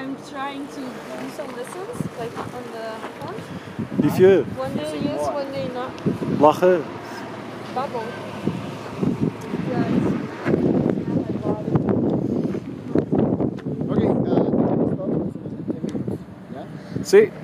I'm trying to do some lessons, like on the phone. Liefje, One day yes, one day not. lachen. Bubble. Right. Okay, stop. 10 minutes. Yeah? Zie.